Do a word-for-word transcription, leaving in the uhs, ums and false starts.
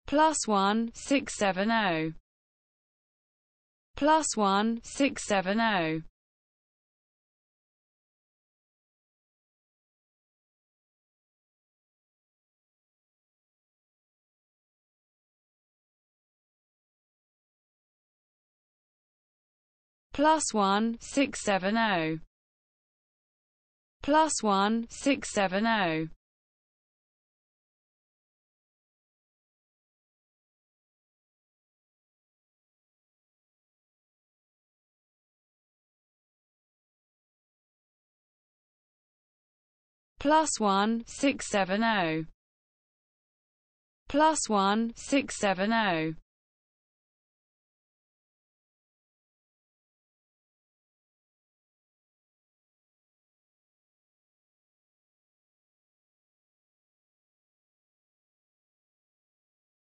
plus one six seven zero plus one six seven zero plus one six seven zero plus one six seven zero plus one six seven zero plus one six seven zero